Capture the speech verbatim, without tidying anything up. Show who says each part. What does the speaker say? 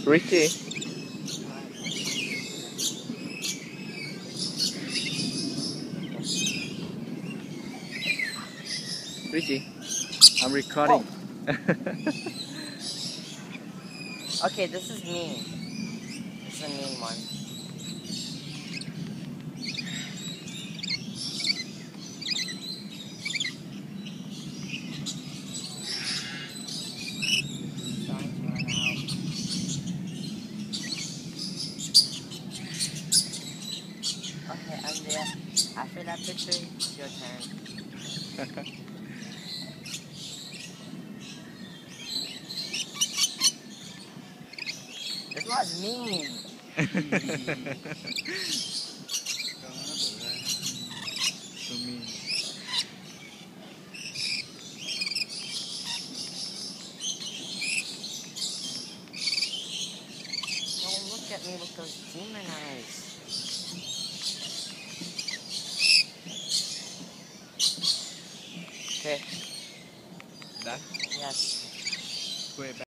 Speaker 1: Richie, Richie, I'm recording.
Speaker 2: Okay, this is mean. This is a mean one. Starting to run out. Okay, and there. After that picture, it's your turn. This was mean.
Speaker 1: To me.
Speaker 2: Don't look at me with those demon eyes. Okay.
Speaker 1: Done?
Speaker 2: Yes.
Speaker 1: Put it back.